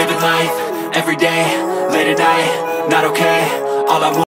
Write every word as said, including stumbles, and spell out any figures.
living life every day, late at night, not okay. All I want